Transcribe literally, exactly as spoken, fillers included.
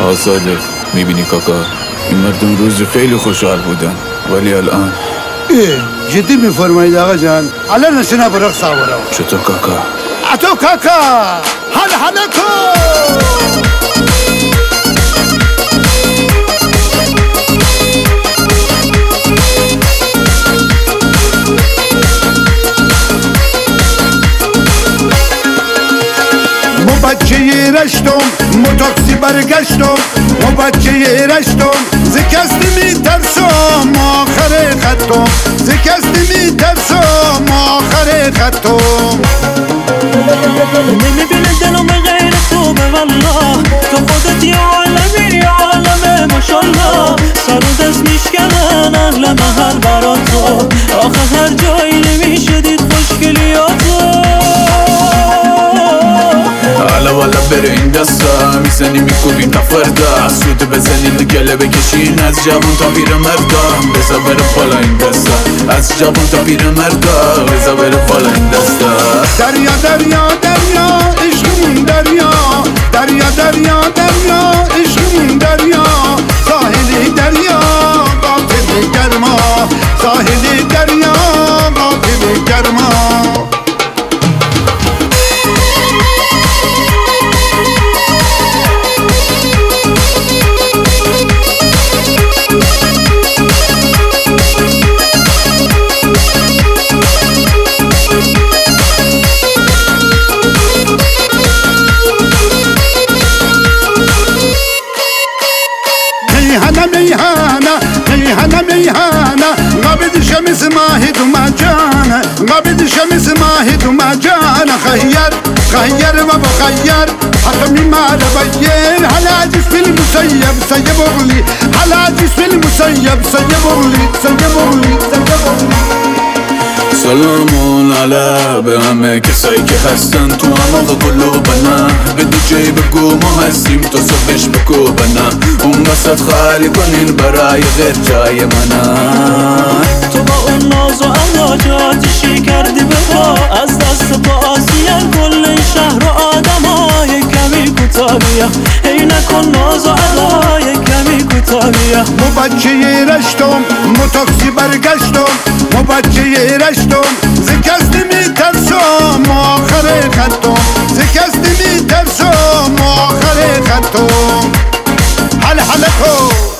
صادق میبینی کاکا این مردم روزی خیلی خوشحال بودن ولی الان ای جدی میفرمایید آقا جان الان نشنا برق صاورا چطور کاکا اتو کاکا حل حلکو بچه رشتم مو تاکسی برگشتم مو بچه رشتم زکستی میترسم آخر خطم زکستی میترسم آخر خطم نمیبینه دلم غیر خوبه والله تو خودت یا عالمی یا عالمه ماشالله سر و دست میشکنن اهل محل برا تو آخه هر جایی نمیشه دید خوشگلیاتو حالا والا بره این دستا میزنی میکوبیم تا فردا سوده بزنین گله بکشین از جوان تا پیر مردا بزا بره بالا این دستا از جوان تا پیر مردا بزا بره بالا این دستا دریا دریا دریا عشقمون دریا دریا دریا دریا عشقمون دریا ساحل دریا قاطب گرما ساحل دریا قاطب گرما ميهانة ميهانة ميهانة ميهانة غابد شمس ماهد ومجانا غابد شمس ماهد ومجانا خير خير ما بخير حكمي ما لبين على جسم المسيب سيب اغلي على جسم المسيب سيب اغلي سيب اغلي سيب اغلي سلامون علی به همه کسایی که هستن تو عمق قلوبنا به دیجی بگو ما هستیم تو صبحش بگو بنا اون وسط خالی کنین برای غیر جای منن تو با اون ناز و علاجاتشی کردی به با از دست پاسیان کل این شهر و آدم های کمی کتابیه ای نکن ناز و علای کمی کتابیه مو بچه رشتم مو تاکسی برگشتم مو بچه رشتم زکستی میترسم آخر خطم زکستی میترسم آخر خطم حل حلکو